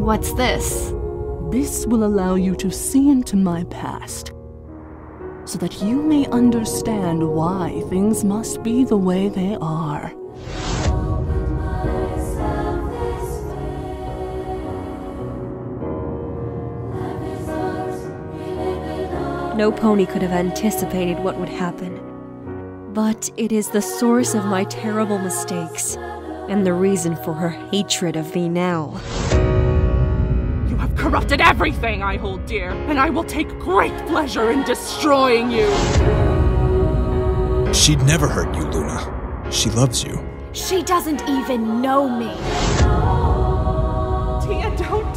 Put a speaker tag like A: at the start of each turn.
A: What's this?
B: This will allow you to see into my past, so that you may understand why things must be the way they are.
C: No pony could have anticipated what would happen. But it is the source of my terrible mistakes, and the reason for her hatred of me now.
B: You have corrupted everything I hold dear, and I will take great pleasure in destroying you!
D: She'd never hurt you, Luna. She loves you.
A: She doesn't even know me.
B: Tia, don't